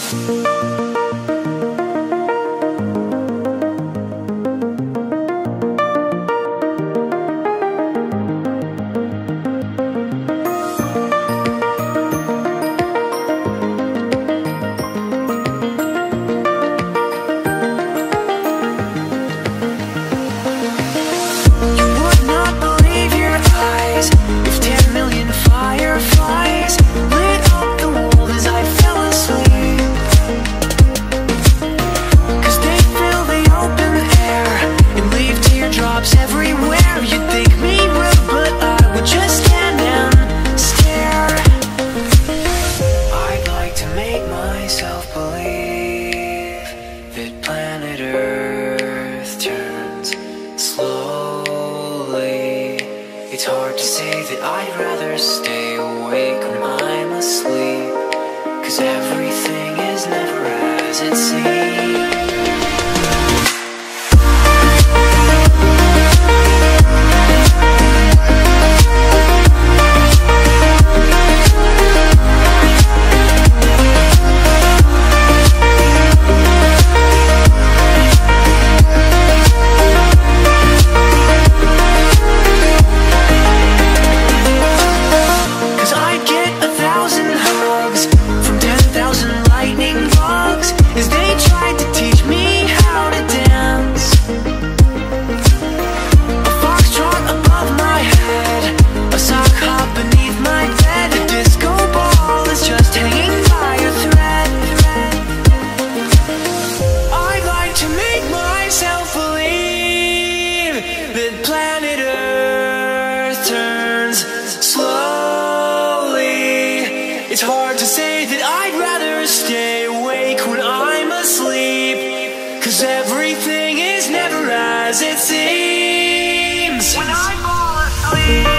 It's hard to say that I'd rather stay awake when I'm asleep, 'cause everything is never as it seems. Planet Earth turns slowly. It's hard to say that I'd rather stay awake when I'm asleep, 'cause everything is never as it seems when I fall asleep.